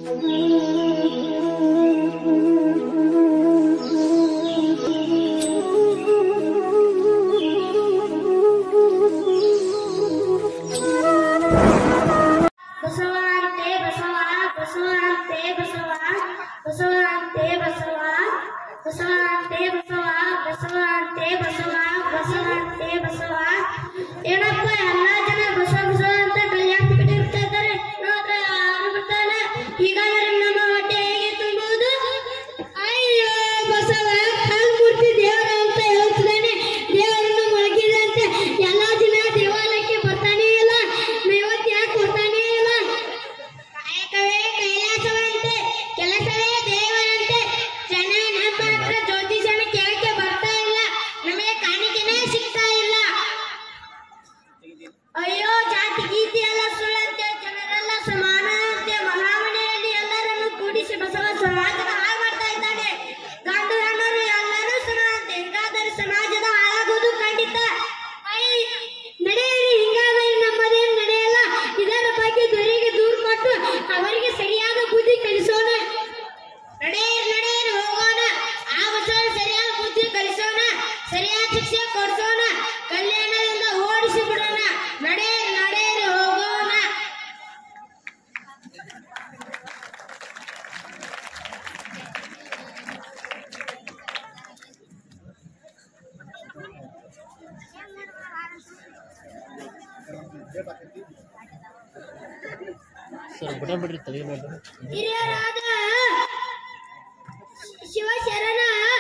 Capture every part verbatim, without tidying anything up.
ಹಿರಿಯರಾದ ಶಿವಶರಣ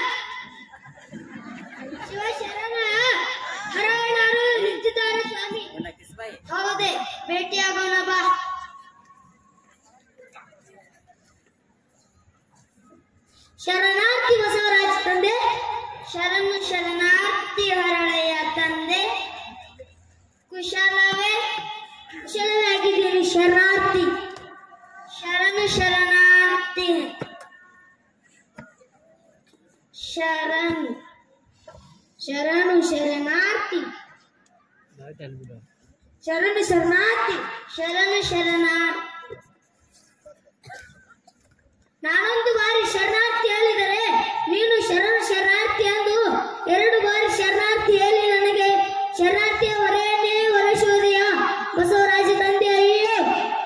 ಶಿವಶರಣ ಹರವಣರು ನಿಂತಿದ್ದಾರೆ ಸ್ವಾಮಿ. ಹೌದೇ, ಭೇಟಿಯಾಗೋಣ ಬಾ. ಶರಣಾರ್ಥಿ ಬಸವರಾಜ ತಂದೆ, ಶರಣು ಶರಣಾರ್ಥಿ ಹರಳೆಯ ತಂದೆ. ಕುಶಲವೇ ಕುಶಲವೇ ಆಗಿದ್ದೀರಿ ಶರಣಾರ್ಥಿ. ಶರಣು ಶರಣಾರ್ಥಿ ಶರಣು ಶರಣು ಶರಣಾರ್ಥಿ ಶರಣು ಶರಣಾರ್ಥಿ ಶರಣು ಶರಣಾರ್ಥಿ. ನಾನೊಂದು ಬಾರಿ ಶರಣಾರ್ಥಿ ಹೇಳಿದರೆ ನೀನು ಶರಣು ಶರಣಾರ್ಥಿ ಎಂದು ಎರಡು ಬಾರಿ ಶರಣಾರ್ಥಿ ಹೇಳಿ ನನಗೆ ಶರಣಾರ್ಥಿಯ ಹೊರೆಯನ್ನೇ ಹೊರಸುವುದೆಯಾ ಬಸವರಾಜ ತಂದೆ? ಅಯ್ಯೋ,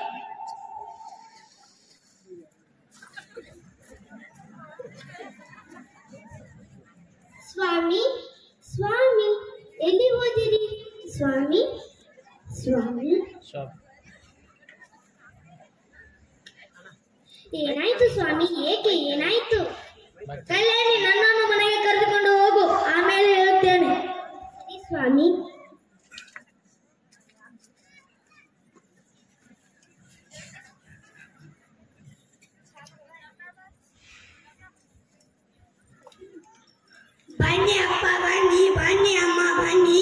ಸ್ವಾಮಿ ಸ್ವಾಮಿ ಎಲ್ಲಿ ಹೋದಿರಿ ಸ್ವಾಮಿ? ಸ್ವಾಮಿ ಏನಾಯ್ತು ಸ್ವಾಮಿ? ಏಕೆ ಏನಾಯ್ತು? ಕಲ್ಯಾಣಿ, ನನ್ನನ್ನು ಮನೆಗೆ ಕರೆದುಕೊಂಡು ಹೋಗು, ಆಮೇಲೆ ಹೇಳುತ್ತೇನೆ. ಸ್ವಾಮಿ, ಬನ್ನಿ ಅಪ್ಪ, ಬನ್ನಿ ಬನ್ನಿ ಅಮ್ಮ, ಬನ್ನಿ.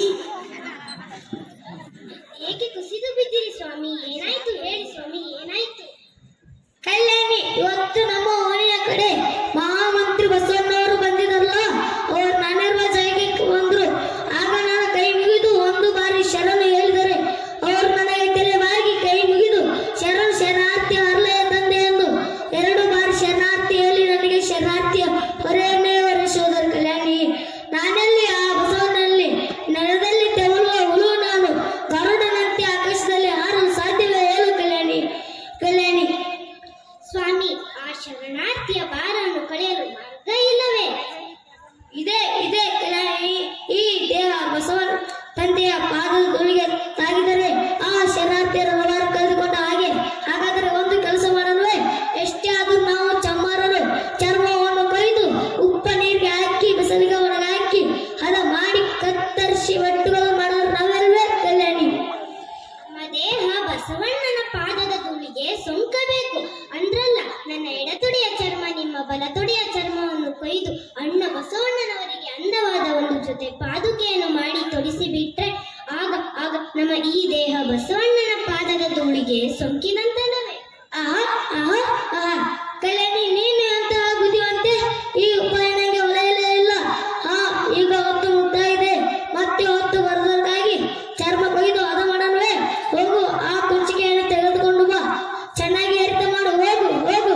ಏಕೆ ಕುಸಿದು ಬಿದ್ದಿರಿ ಸ್ವಾಮಿ? ಏನಾಯ್ತು ಹೇಳಿ ಸ್ವಾಮಿ, ಏನಾಯ್ತು? ಕಲ್ಯಾಣಿ, ಇವತ್ತು ನಮ್ಮ ಓಣಿಯ ಕಡೆ ಮಹಾಮಂತ್ರಿ ಬಸವಣ್ಣವರು ಬಂದಿದ್ರಲ್ಲ, ಅವರು ನಾನಿರುವ ಜಾಗಕ್ಕೆ ಬಂದ್ರು. ಆಗ ನಾನು ಕೈ ಮುಗಿದು ಒಂದು ಬಾರಿ ಶರಣು ಹೇಳಿದರೆ ಅವರು ನನಗೆ ತಲೆಬಾಗಿ ಕೈ ಮುಗಿದು ಶರಣು ಶರಣಾರ್ಥಿ ಹರಳೆಯ ತಂದೆ ಎಂದು ಎರಡು ಬಾರಿ ಶರಣಾರ್ಥಿ ಹೇಳಿ ನನಗೆ ಶರಣಾರ್ಥಿಯ ಹೊರೆಯನ್ನೇ ಹೊರಿಸುವುದರ ಕಲ್ಯಾಣಿ. ನಾನೆಲ್ಲಿ ಆ ಬಸವನಲ್ಲಿ ನೆಲದಲ್ಲಿ ತೆವಳುವ ಹುಳು ನಾನು, ಗರುಡನಂತೆ ಆಕಾಶದಲ್ಲಿ ಹಾರಲು ಸಾಧ್ಯವೇ ಹೇಳು ಕಲ್ಯಾಣಿ? ಕಲ್ಯಾಣಿ, ಸ್ವಾಮಿ, ಆ ಶರಣಾರ್ಥಿಯ ಭಾರವನ್ನು ಕಳೆಯಲು ಮಾರ್ಗ ಇಲ್ಲವೇ? ಇದೆ ಇದೆ ಕಲ್ಯಾಣಿ. ಈ ದೇಹ ಬಸವನ ತಂದೆಯ ಪಾದದ ಧೂಳಿಗೆ ತಾಗಿದರೆ ಆ ಶರಣಾರ್ಥಿಯರ ಭಾರ ಕಳೆದುಕೊಂಡ ಹಾಗೆ. ಹಾಗಾದರೆ ಒಂದು ಕೆಲಸ ಮಾಡಲ್ವೇ? ಎಷ್ಟೇ ಆದರೂ ನಾವು ಚಮ್ಮಾರರು ಚರ್ಮವನ್ನು ಕೊಯ್ದು ಉಪ್ಪ ನೀರಿಗೆ ಹಾಕಿ ಬಿಸಿಲಿಗೆ ಒಣಗಾಕಿ ಹದ ಮಾಡಿ ಕತ್ತರಿಸಿ ಒಟ್ಟುಗಳು ಮಾಡಲು ನಾವೆಲ್ವೇ ಕಲ್ಯಾಣಿ? ನಮ್ಮ ದೇಹ ಬಸವಣ್ಣನ ಪಾದದ ಧೂಳಿಗೆ ಸೋಂಕಬೇಕು ಅಂದ್ರಲ್ಲ. ನನ್ನ ಎಡತೊಡೆಯ ಚರ್ಮ ನಿಮ್ಮ ಬಲತೊಡೆಯ ಚರ್ಮವನ್ನು ಕೊಯ್ದು ಅಣ್ಣ ಬಸವಣ್ಣನವರಿಗೆ ಅಂದವಾದ ಒಂದು ಜೊತೆ ಪಾದುಕೆಯನ್ನು ಮಾಡಿ ತೊಡಿಸಿ ಬಿಟ್ರೆ ಆಗ ಆಗ ನಮ್ಮ ಈ ದೇಹ ಬಸವಣ್ಣನ ಪಾದದ ಧೂಳಿಗೆ ಸೋಂಕಿದಂತಲ್ಲವೇ? ಆಹಾ ಆಹಾ ಆಹಾ ಕಲ್ಯಾಣಿ, ನೀನು ಅಂತ ಬುದ್ಧಿವಂತೆ. ಈ ಉಪಾಯ ನನಗೆ ಒಲೆಯಲೇ ಇಲ್ಲ. ಹಾ, ಈಗ ಹೊತ್ತು ಮುಗ್ತಾ ಇದೆ, ಮತ್ತೆ ಹೊತ್ತು ಬರೋದಕ್ಕಾಗಿ ಚರ್ಮ ಕೊಯ್ದು ಹದ ಮಾಡಲ್ವೇ? ಹೋಗು, ಆ ಕುಂಚಿಕೆಯನ್ನು ತೆಗೆದುಕೊಂಡು ಬಾ, ಚೆನ್ನಾಗಿ ಅರಿತ ಮಾಡು. ಹೋಗು ಹೋಗು.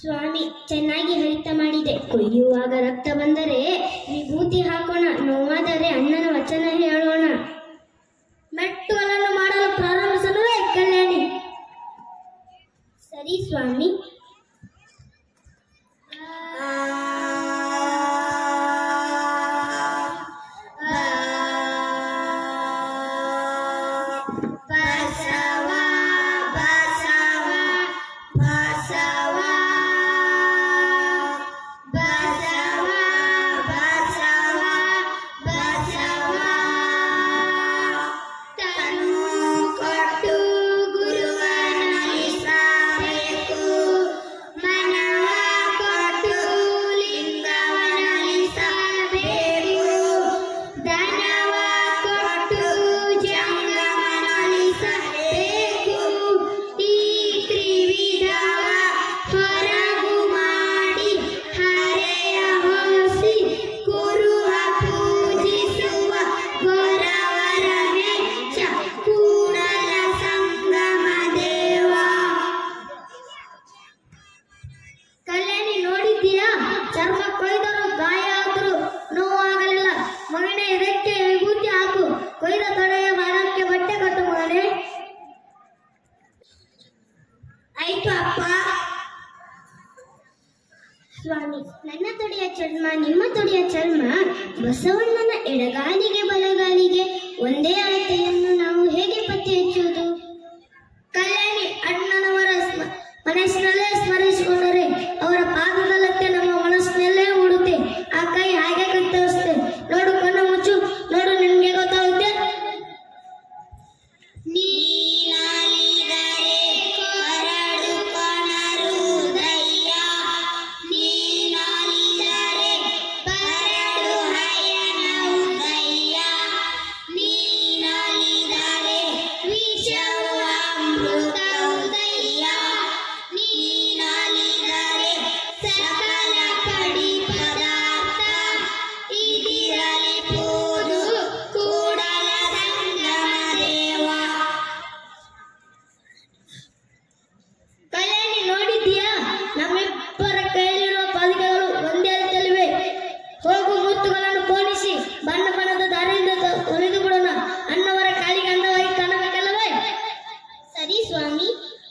ಸ್ವಾಮಿ, ಚೆನ್ನಾಗಿ ಹರಿತ ಮಾಡಿದೆ. ಕೊಯ್ಯುವಾಗ ರಕ್ತ ಬಂದರೆ ವಿಭೂತಿ ಹಾಕೋಣ, ನೋವಾದರೆ ಅಣ್ಣನ ವಚನ ಹೇಳೋಣ. ಮೆಟ್ಟುಗಳನ್ನು ಮಾಡಲು ಪ್ರಾರಂಭಿಸಲುವೇ ಕಲ್ಯಾಣಿ? ಸರಿ ಸ್ವಾಮಿ. ಚರ್ಮ ಕೊಯ್ದರು, ಗಾಯ ಆದ್ರು ನೋವಾಗಲಿಲ್ಲ. ಮಗನೇ, ಇದಕ್ಕೆ ವಿಭೂತಿ ಹಾಕು. ಕೊಯ್ದ ತೊಡೆಯ ಭಾಗಕ್ಕೆ ಬಟ್ಟೆ ಕಟ್ಟು ಮಗನೇ. ಆಯ್ತು ಅಪ್ಪ. ಸ್ವಾಮಿ, ನನ್ನ ತೊಡೆಯ ಚರ್ಮ ನಿಮ್ಮ ತೊಡೆಯ ಚರ್ಮ ಬಸವಣ್ಣನ ಎಡಗಾಲಿಗೆ ಬಲಗಾಲಿಗೆ ಒಂದೇ ಅಳತೆಯನ್ನು ನಾವು ಹೇಗೆ ಪತ್ತೆ ಹಚ್ಚುವುದು? ಕಲ್ಯಾಣಿ, ಅಣ್ಣನವರ ಮನಸ್ಸಿನಲ್ಲೇ ಸ್ಮರಿಸಿಕೊಂಡರೆ ಅವರ ಪಾದದಲ್ಲತ್ತೆ ನಮ್ಮ ಮನಸ್ಸಿನಲ್ಲೇ ಮೂಡುತ್ತೆ. ಆ ಕೈ ಹಾಗೆ ಕತ್ತರಿಸುತ್ತೆ. ನೋಡು, ಕಣ್ಣು ಮುಚ್ಚು, ನೋಡು, ನಿನ್ಗೆ ಗೊತ್ತಾಗುತ್ತೆ. ನಮ್ಮಿಬ್ಬರ ಕೈಲಿರುವ ಪಾದಿಕೆಗಳು ಒಂದೇ ಅರ್ಥದಲ್ಲಿವೆ. ಹೋಗು, ಮುತ್ತುಗಳನ್ನು ಪೋಣಿಸಿ ಬಣ್ಣ ಬಣ್ಣದ ದಾರಿಯಿಂದ ಹೊಲಿದು ಬಿಡೋಣ. ಅಣ್ಣವರ ಕಾಲಿಗೆ ಅಂದವಾಗಿ ಕಾಣಬೇಕಲ್ಲವೇ? ಸರಿ ಸ್ವಾಮಿ.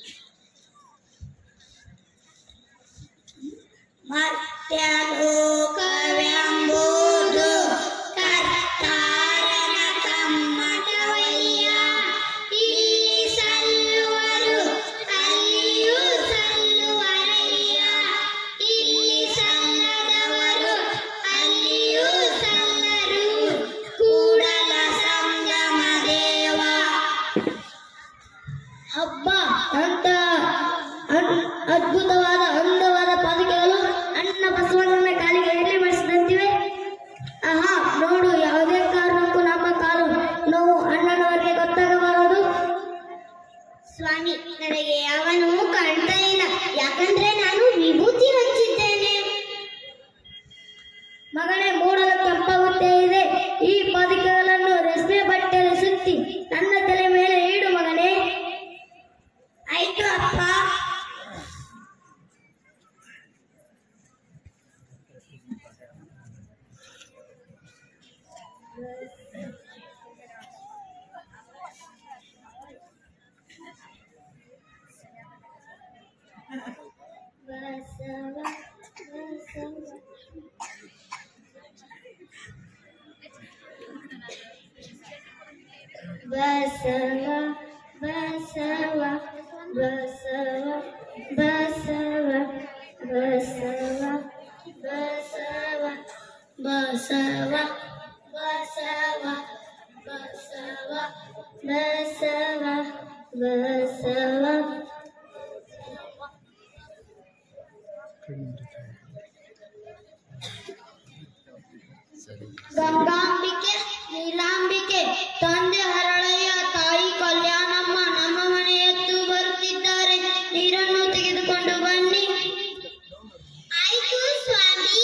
ಮತ್ಯಲೋಕವೆಂಬುದು ಕರ್ತಾರನ ಕಮ್ಮಟವಯ್ಯ. ಇಲ್ಲಿ ಸಲ್ಲುವರು, ಅಲ್ಲಿಯೂ ಸಲ್ಲುವರಯ್ಯ. ಇಲ್ಲಿ ಸಲ್ಲದವರು ಅಲ್ಲಿಯೂ ಸಲ್ಲರು. ಕೂಡಲ ಸಂಗಮ ದೇವ. ಹಬ್ಬ, ಅಂತ ಅದ್ಭುತವಾದ ಅಂದವಾದ ಪಾದಿಕೆಗಳು ಅಣ್ಣ ಬಸವಣ್ಣನ ಕಾಲಿಗೆ ಎಲ್ಲಿ ಮಾಡಿಸಿದಂತಿವೆ. ಆಹಾ, ನೋಡು, ಯಾವುದೇ ಕಾರಣಕ್ಕೂ ನಮ್ಮ ಕಾಲು ನೋವು ಅಣ್ಣನವರಿಗೆ ಗೊತ್ತಾಗಬಾರದು. ಸ್ವಾಮಿ, ನನಗೆ ಯಾವ ನೋವು ಕಾಣ್ತಾ ಇಲ್ಲ, ಯಾಕಂದ್ರೆ ನಾನು ವಿಭೂತಿ ಹಂಚಿದ್ದೇನೆ. ಮಗನೇ, ಮೂಡಲು ಕೆಂಪಾಗುತ್ತೇ ಇದೆ. ಈ ಪಾದಿಕೆಗಳನ್ನು ರೇಷ್ಮೆ ಬಟ್ಟೆಯಲ್ಲಿ ಸುತ್ತಿ ನನ್ನ ತಲೆ ಮೇಲೆ ಇಡು ಮಗನೇ. ಆಯ್ತು ಅಪ್ಪ. ಬಸವ ಬಸವ ಬಸವ ಬಸವ ಬಸವ ಬಸವ ಬಸವ ಬಸವ ಬಸವ ಬಸವ ಬಸವ ಬಸವ ಗಂಗಾಂಬಿಕೆ, ನೀಲಾಂಬಿಕೆ, ತಂದೆ ಹರಳಯ್ಯ, ತಾಯಿ ಕಲ್ಯಾಣಮ್ಮ ನಮ್ಮ ಮನೆಯತ್ತು ಬರುತ್ತಿದ್ದಾರೆ. ನೀರನ್ನು ತೆಗೆದುಕೊಂಡು ಬನ್ನಿ. ಆಯ್ತು ಸ್ವಾಮಿ.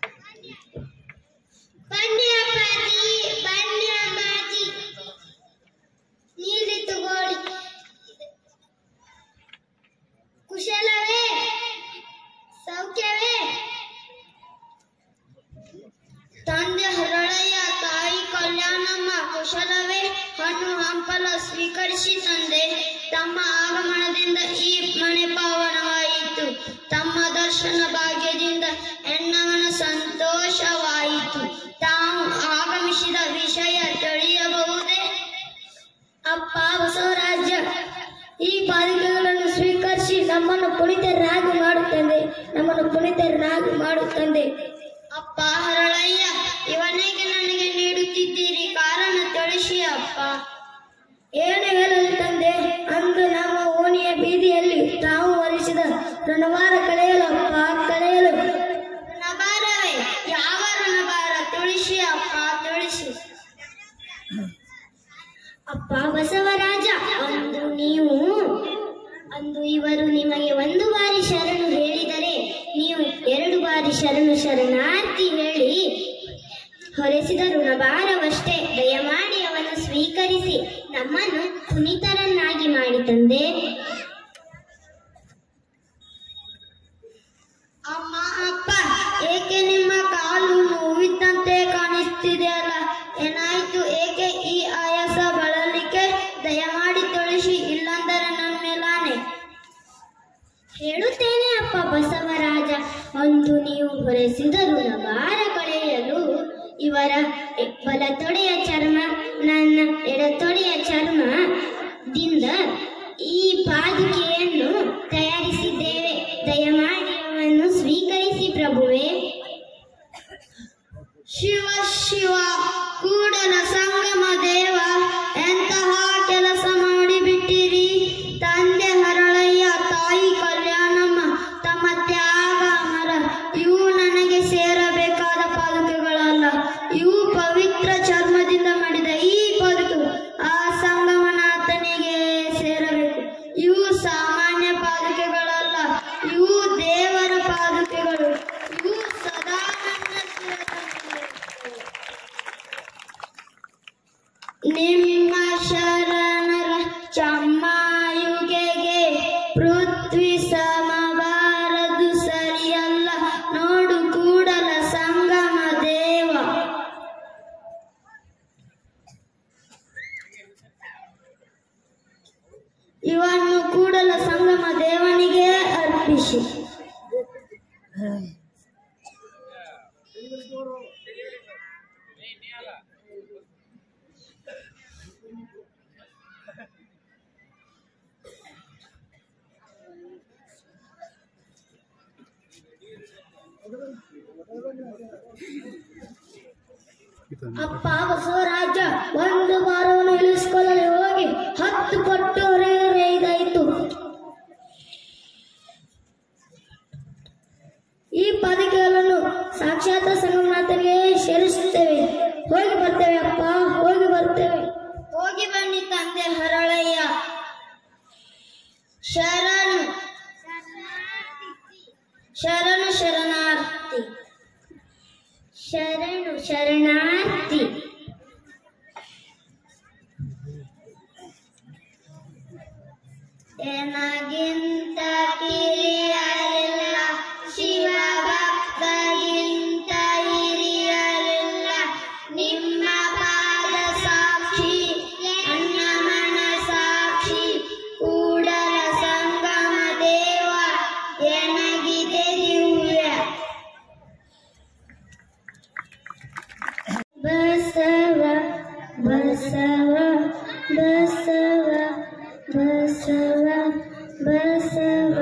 ಬನ್ನಿ ಅಪ್ಪಾಜಿ, ಬನ್ನಿ ಅಮ್ಮಾಜಿ. ತಂದೆ ಹರಳಯ್ಯ, ತಾಯಿ ಕಲ್ಯಾಣಮ್ಮ ಕುಶಲವೇ? ಹಣ್ಣು ಹಂಪಲ ಸ್ವೀಕರಿಸಿ ತಂದೆ. ತಮ್ಮ ಆಗಮನದಿಂದ ಈ ಮನೆ ಪಾವನವಾಯಿತು. ತಮ್ಮ ದರ್ಶನ ಭಾಗ್ಯದಿಂದ ಎನ್ನವನ ಸಂತೋಷವಾಯಿತು. ತಾವು ಆಗಮಿಸಿದ ವಿಷಯ ತಿಳಿಯಬಹುದೇ? ಅಪ್ಪ ಬಸವರಾಜ, ಈ ಪಾಲಿಕೆಗಳನ್ನು ಸ್ವೀಕರಿಸಿ ನಮ್ಮನ್ನು ಪುನೀತರಾಗಿ ಮಾಡುತ್ತದೆ ನಮ್ಮನ್ನು ಪುನೀತರಾಗಿ ಮಾಡುತ್ತದೆ. ಅಪ್ಪ ಹರಳಯ್ಯ, ಇವನಿಗೆ ನನಗೆ ನೀಡುತ್ತಿದ್ದೀರಿ, ಕಾರಣ ತಿಳಿಸಿ ಅಪ್ಪ. ಏನು ಹೇಳಲು ತಂದೆ? ಅಂದು ನಮ್ಮ ಓಣಿಯ ಬೀದಿಯಲ್ಲಿ ತಾವು ಹೊರಿಸಿದ ಋಣಭಾರ ಕಳೆಯಲು ಅಪ್ಪ, ಕಳೆಯಲು. ಋಣಭಾರವೇ? ಯಾವ ಋಣಭಾರ? ತಿಳಿಸಿ ಅಪ್ಪ, ತಿಳಿಸಿ. ಅಪ್ಪ ಬಸವರಾಜ, ಅಂದು ನೀವು ಅಂದು ಇವರು ನಿಮಗೆ ಒಂದು ಬಾರಿ ಶರಣು ಹೇಳಿದರೆ ನೀವು ಎರಡು ಬಾರಿ ಶರಣು ಶರಣಾರ್ಥಿ ಹೇಳಿ ಹೊರೆಸಿದ ಋಣಭಾರವಷ್ಟೇ. ದಯಮಾಡಿ ಅವನ್ನು ಸ್ವೀಕರಿಸಿ ನಮ್ಮನ್ನು ಪುನೀತರನ್ನಾಗಿ ಮಾಡಿ ತಂದೆ. ಅಮ್ಮ, ಅಪ್ಪ, ಏಕೆ ನಿಮ್ಮ ಕಾಲು ನೋವಿದ್ದಂತೆ ಕಾಣಿಸ್ತಿದೆಯಲ್ಲ? ಏನಾಯ್ತು? ಏಕೆ ಈ ಆಯಾಸ ಬಳಲಿಕೆ? ದಯಮಾಡಿ ತಿಳಿಸಿ, ಇಲ್ಲಂದರೆ ನನ್ನೆಲ್ಲಾನೆ. ಹೇಳುತ್ತೇನೆ ಅಪ್ಪ ಬಸವರಾಜ. ಅಂದು ನೀವು ಹೊರೆಸಿದ ಋಣಭಾರ ಕಳೆಯಲು ಇವರ ಬಲತೊಡೆಯ ಚರ್ಮ, ನನ್ನ ಎಡತೊಡೆಯ ಚರ್ಮದಿಂದ ಈ ಪಾದುಕೆಯನ್ನು ತಯಾರಿಸಿದ್ದೇವೆ. ದಯಮಾಡಿ ಅವನ್ನು ಸ್ವೀಕರಿಸಿ ಪ್ರಭುವೇ. ಶಿವ ಶಿವ ಕೂಡಲ ಸಂಗಮ ದೇವ, ಎಂತಹ ಕೆಲಸ ಮಾಡಿಬಿಟ್ಟಿರಿ. ತಂದೆ ಹರಳಯ್ಯ, ತಾಯಿ ಕಲ್ಯಾಣಮ್ಮ, ತಮ್ಮ ತ್ಯಾಗ ಅಮರ. ಇವು ನನಗೆ ಸೇರಬೇಕಾದ ಪಾದುಕೆಗಳಲ್ಲ. ಇವು ಪವಿತ್ರ ಚರ್ಮದಿಂದ ಮಾಡಿದ ಈ ಪಾದುಕೆ ಆ ಸಂಗಮನಾಥನಿಗೆ ಸೇರಬೇಕು. ಇವು ಸಾಮಾನ್ಯ ಪಾದುಕೆಗಳಲ್ಲ, ಇವು ದೇವರ ಪಾದುಕೆಗಳು. ಇವು ಸದಾ ನನ್ನ ನಿಮ್ಮ ಶರಣರ ಚಮ್ಮಾಯುಗೆಗೆ ಪೃಥ್ವಿ ಸಮಬಾರದು, ಸರಿಯಲ್ಲ ನೋಡು ಕೂಡಲ ಸಂಗಮ ದೇವ. ಇವನ್ನು ಕೂಡಲ ಸಂಗಮ ದೇವನಿಗೆ ಅರ್ಪಿಸಿ. ಅಪ್ಪ ಬಸವರಾಜ, ಒಂದು ಭಾರವನ್ನು ಇಳಿಸಿಕೊಳ್ಳಲು ಹೋಗಿ ಹತ್ತು ಪಟ್ಟು ಹೊರೆಯಿದಾಯಿತು. ಈ ಪಾದುಕೆಗಳನ್ನು ಸಾಕ್ಷಾತ್ ಸಂಗಮನಾಥನಿಗೆ ಸೇರಿಸುತ್ತೇವೆ. ಹೋಗಿ ಬರ್ತೇವೆ ಅಪ್ಪ, ಹೋಗಿ ಬರ್ತೇವೆ. ಹೋಗಿ ಬನ್ನಿ ತಂದೆ ಹರಳಯ್ಯ. ಶರಣು ಶರಣು ಶರಣಾರ್ಥಿ, ಶರಣು ಶರಣಾರ್ಥಿ. ಎನಗಿಂತ ಕಿರಿಯರಿಲ್ಲ, ಶಿವ ಭಕ್ತಗಿಂತ ಹಿರಿಯರಿಲ್ಲ. ನಿಮ್ಮ ಪಾದ ಸಾಕ್ಷಿ, ನನ್ನ ಮನ ಸಾಕ್ಷಿ, ಕೂಡಲ ಸಂಗಮ ದೇವ ಎನಗಿದೆ ದಿವ್ಯ. ಬಸವ ಬಸವ ಬಸವ ಬಸವ ಬಸವ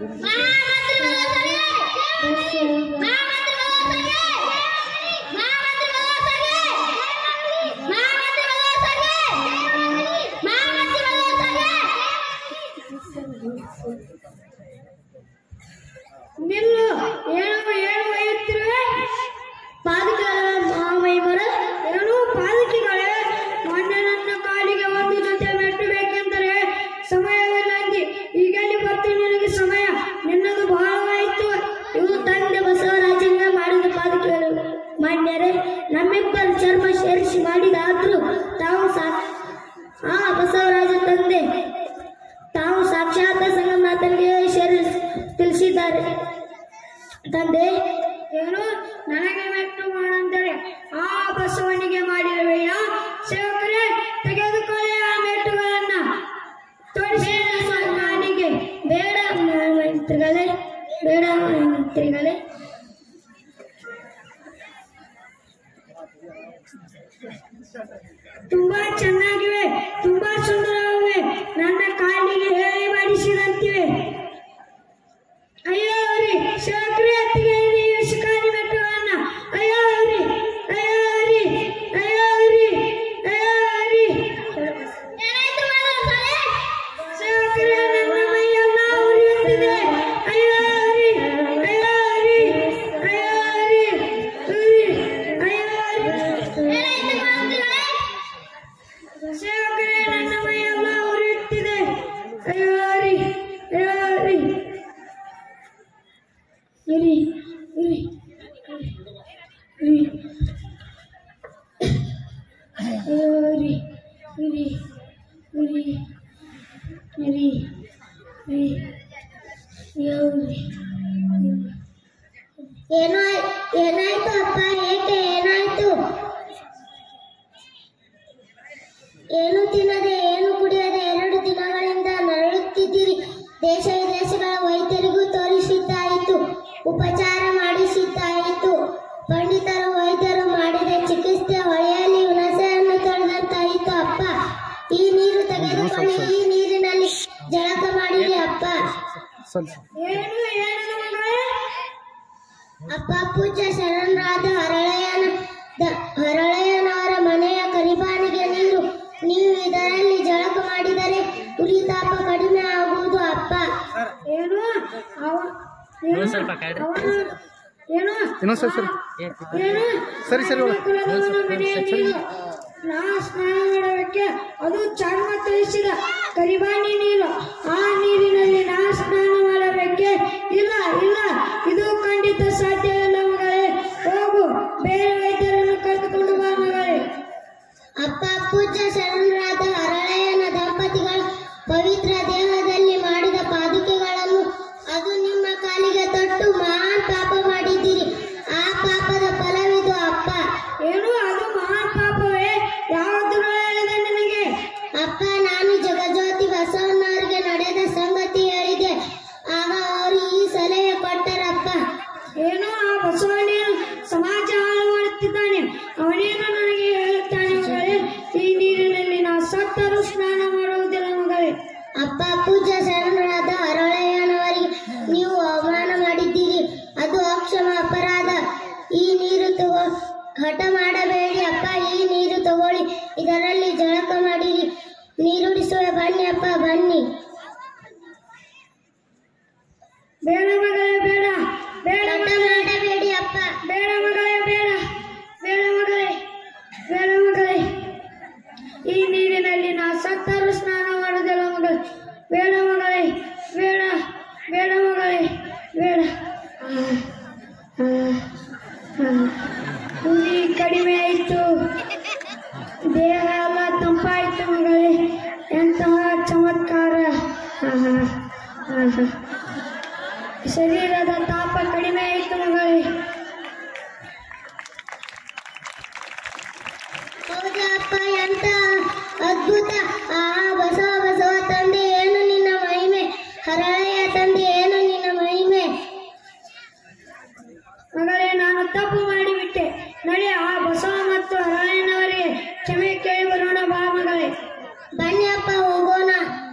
ನಿಲ್ಲು. ಏನು ಏನು ಒಯ್ಯುತ್ತಿರುವೆ? ಪಾದುಕೆಗಳ ಮಹಾಮಹಿಮರ ಏನು ಪಾದುಕೆಗಳೇ? ಮೊನ್ನೆ ನನ್ನ ಕಾಲಿಗೆ ಒಂದು ಜೊತೆ ಮೆಟ್ಟು ಬೇಕೆಂದರೆ ಸಮಯವಿಲ್ಲ ಅಂದಿ. ಈಗಲೇ ಬರ್ತು ನಿನಗೆ ಸಮಯ, ನಿನ್ನದು ಬಹಳವಾಯಿತು. ಇವು ತಂದೆ ಬಸವರಾಜಂಗ ಮಾಡಿದ ಪಾದುಕೆಗಳು. ಮಾನ್ಯರೇ, ನಮ್ಮಿಬ್ಬರು ಚರ್ಮ ಸೇರಿಸಿ ಮಾಡಿದಾದ್ರೂ ತಾವು ಸಾ ಆ ಬಸವರಾಜ ತಂದೆ ತಾವು ಸಾಕ್ಷಾತ್ ಸಂಗಮನಾಥನಿಗೆ ಸೇರಿ ತಿಳಿಸಿದ್ದಾರೆ. ತಂದೆ ಏನು ನನಗೆ ಮೆಟ್ಟು ಮಾಡಂತಾರೆ? ತುಂಬಾ ಚೆನ್ನಾಗಿವೆ, ತುಂಬಾ ಸುಂದರವಾಗಿವೆ, ನನ್ನ ಕಾಲಿಗೆ ಹೇಳಿ ಮಾಡಿಸಿದಂತಿವೆ. ಅಯ್ಯೋ ರೀ ಶಾಕ್ರಿ ಹತ್ತಿಗೆ ಶಿಕಾರಿ ಬೆಟ್ಟವನ್ನ ಅಯ್ಯೋ ರೀ ಅಯ್ಯೋ ರೀ ಅಯ್ಯೋ ರೀ ಅಯ್ಯೋ ರೀ ಶಾಕ್ರಿ ನನ್ನ ಮೈಯೆಲ್ಲ ಉರಿಯುತ್ತಿದೆ. ಅಯ್ಯೋ ರೀ ಅಯ್ಯೋ ರೀ ಅಯ್ಯೋ ರೀ ಶಾಕ್ರಿ ನನ್ನ ಮೈಯೆಲ್ಲ ಉರಿಯುತ್ತಿದೆ. ಅಯ್ಯೋ ರೀ ಅಯ್ಯೋ ರೀ ಇರಿ ಇರಿ ಇರಿ ಇರಿ ಇರಿ ಇರಿ ಇರಿ ಇರಿ ಏನೋ ಏನಾಯ್ತು ಅಪ್ಪ? ಏಕೆ ಏನಾಯ್ತು? ಏನು ತಿನ್ನದೆ ಏನು ಕುಡಿಯದೆ ಎರಡು ದಿನಗಳಿಂದ ನರಳುತ್ತಿದ್ದೀರಿ. ದೇಶ ವಿದೇಶಗಳ ವೈದ್ಯರಿಗೂ ತೋರಿಸಿದ್ದಾಯಿತು, ಉಪಚಾರ ಮಾಡಿಸಿದ್ದಾಯಿತು. ಪಂಡಿತರು ವೈದ್ಯರು ಮಾಡಿದ ಚಿಕಿತ್ಸೆ ಹೊಳೆಯಲ್ಲಿ ಹುಣಸೆಯನ್ನು ತೊಳೆದಂತಾಯಿತು ಅಪ್ಪ. ಈ ನೀರು ತೆಗೆದುಕೊಳ್ಳಿ, ಈ ನೀರಿನಲ್ಲಿ ಜಳಕ ಮಾಡಿರಿ ಅಪ್ಪ. ಅಪ್ಪ ಪೂಜ್ಯ ಶರಣರಾದ ಹರಳಯ್ಯನ ಹರಳಯ್ಯನವರ ಮನೆಯ ಕರಿಬಾನಿಗೆ ನೀರು. ನೀವು ಇದರಲ್ಲಿ ಜಳಕ ಮಾಡಿದರೆ ಉರಿತಾಪ ಕಡಿಮೆ ಆಗುವುದು ಅಪ್ಪ. ಏನು ಸರಿ ಸರಿ ನಾ ಸ್ನಾನ ಮಾಡೋದಕ್ಕೆ ಅದು ಚರ್ಮ ತರಿಸಿದ ಕರಿಬಾನಿ ನೀರು. ಆ ನೀರಿನಲ್ಲಿ ನಾ ಸ್ನಾನ ಮಾಡಬೇಕೆ? ಇಲ್ಲ ಇಲ್ಲ, ಇದು ಖಂಡಿತ ಸಾಧ್ಯ ಇಲ್ಲ ಮಗಳೇ. ಹೋಗು, ಬೇರೆ ವೈದ್ಯರನ್ನು ಕರೆದುಕೊಂಡು ಬಾ ಮಗಳೇ. ಅಪ್ಪ ಪೂಜ್ಯ ಶರಣರಾದ ಹರಳಯ್ಯನ ದಂಪತಿಗಳ ಪವಿತ್ರ ದೇಹದಲ್ಲಿ ಮಾಡಿದ ಪಾದುಕೆಗಳನ್ನು ಅದು ನಿಮ್ಮ ಕಾಲಿಗೆ ತೊಟ್ಟು ಮಹಾನ್ ಪಾಪ ಮಾಡಿದ್ದೀರಿ. ಆ ಪಾಪದ ಫಲವಿದು ಅಪ್ಪ. ಏನು ಅದು ಮಹಾನ್ ಪಾಪವೇ? ಯಾವುದನ್ನು ಹೇಳಿದೆ ನಿನಗೆ? ಅಪ್ಪ ನಾನು ಜಗಜ್ಯೋತಿ ಬಸವಣ್ಣವರಿಗೆ ನಡೆದ ಸಂಗತಿ ಹೇಳಿದೆ. ಆಗ ಅವರು ಈ ಸಲಹೆ ಕೊಟ್ಟರಪ್ಪ. ಏನು ಆ ಬಸವಣ್ಣನು ಸಮಾಜ ಹಾಳು ಮಾಡುತ್ತಿದ್ದಾನೆ, ಅವನೇನು ನನಗೆ ಹೇಳುತ್ತಾನೆ ಮಗಳೇ? ಈ ನೀರಿನಲ್ಲಿ ನಾ ಸತ್ತರೂ ಸ್ನಾನ ಮಾಡುವುದಿಲ್ಲ ಮಗಳೇ. ಅಪ್ಪ ಪೂಜ್ಯ ಶರಣರಾದ ಹರಳಯ್ಯನವರಿಗೆ ನೀವು ಅವಮಾನ ಮಾಡಿದ್ದೀರಿ, ಅದು ಅಕ್ಷಮ ಅಪರಾಧ. ಈ ನೀರು ತಗೋ ಹಠ ಮಾಡಬೇಡಿ ಅಪ್ಪ. ಈ ನೀರು ತಗೊಳ್ಳಿ, ಇದರಲ್ಲಿ ಜಳಕ ಮಾಡಿರಿ. ನೀರುಡಿಸುವೆ, ಬನ್ನಿ ಅಪ್ಪ ಬನ್ನಿ. ಬೇಡ ಮಗಳೇ ಬೇಡ, ಬೇಡ ಮಾಡಬೇಡಿ ಅಪ್ಪ. ಬೇಡ ಮಗಳೇ ಬೇಡ, ಬೇಡ ಮಗಳೇ ಬೇಡ ಮಗಳೇ. ಈ ನೀರಿನಲ್ಲಿ ನಾ ಸತ್ತರೂ ಸ್ನಾನ ಮಾಡುವುದಿಲ್ಲ ಮಗಳೇ. ಬೇಡ ಮಗಳೇ ಬೇಡ, ಬೇಡ ಮಗಳೇ ಬೇಡ. ಉರಿ ಕಡಿಮೆ ಆಯಿತು, ದೇಹ ಎಲ್ಲ ತಂಪಾಯಿತು ಮಗಳೇ. ಎಂತಹ ಚಮತ್ಕಾರ! ಶರೀರದ ತಾಪ ಕಡಿಮೆ ಆಯಿತು ಮಗಳೇ. ಹೌದಾ ಅಪ್ಪ, ಎಂತ ಅದ್ಭುತ! ಆ ಬಸವ ಬಸವ ತಂದೆ ಏನು ನಿನ್ನ ಮಹಿಮೆ, ಹರಳಯ್ಯ ತಂದೆ ಏನು ನಿನ್ನ ಮಹಿಮೆ. ಮಗಳೇ ನಾನು ತಪ್ಪು ಮಾಡಿಬಿಟ್ಟೆ. ನಡೆ, ಆ ಬಸವ ಮತ್ತು ಹರಳಯ್ಯನವರಿಗೆ ಕ್ಷಮೆ ಕೇಳಿ ಬರೋಣ ಬಾ ಮಗಳೇ. ಬನ್ನಿ ಅಪ್ಪ ಹೋಗೋಣ.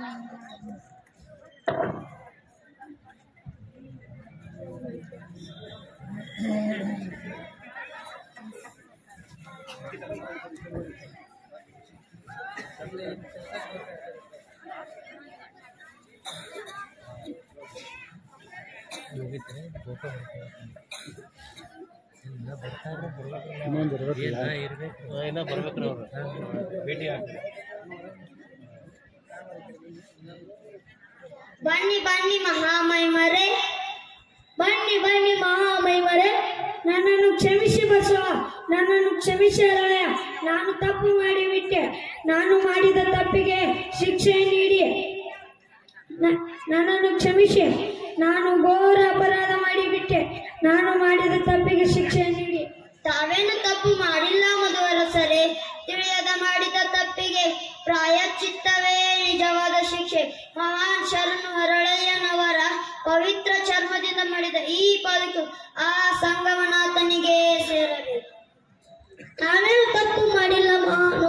ಬನ್ನಿ ಬನ್ನಿ ಮಹಾಮಹಿಮರೇ, ಬನ್ನಿ ಬನ್ನಿ ಮಹಾಮಹಿಮರೇ. ನನ್ನನ್ನು ಕ್ಷಮಿಸಿ ಬಸವ, ನನ್ನನ್ನು ಕ್ಷಮಿಸಿ ಹರಳಯ್ಯ. ನಾನು ತಪ್ಪು ಮಾಡಿಬಿಟ್ಟೆ. ನಾನು ಮಾಡಿದ ತಪ್ಪಿಗೆ ಶಿಕ್ಷೆ ನೀಡಿ ನನ್ನನ್ನು ಕ್ಷಮಿಸಿ. ನಾನು ಘೋರ ಅಪರಾಧ ಮಾಡಿಬಿಟ್ಟೆ. ನಾನು ಮಾಡಿದ ತಪ್ಪಿಗೆ ಶಿಕ್ಷೆ ನೀಡಿ. ತಾವೇನು ತಪ್ಪು ಮಾಡಿಲ್ಲ ಮಧುವರಸರೇ. ತಿಳಿಯದ ಮಾಡಿದ ತಪ್ಪಿಗೆ ಪ್ರಾಯಶ್ಚಿತ್ತವೇ ನಿಜವಾದ ಶಿಕ್ಷೆ. ಮಹಾನ್ ಶರಣು ಹರಳಯ್ಯನವರ ಪವಿತ್ರ ಚರ್ಮದಿಂದ ಮಾಡಿದ ಈ ಪಾದುಕೆ ಆ ಸಂಗಮನಾಥನಿಗೆ ಸೇರಬೇಕು. ನಾವೇನು ತಪ್ಪು ಮಾಡಿಲ್ಲ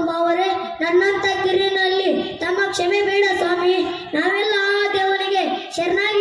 ಅನಂತ ಗಿರಿನಲ್ಲಿ ತಮ್ಮ ಕ್ಷಮೆ ಬೇಡ ಸ್ವಾಮಿ. ನಾವೆಲ್ಲ ಆ ದೇವನಿಗೆ ಶರಣಾಗಿ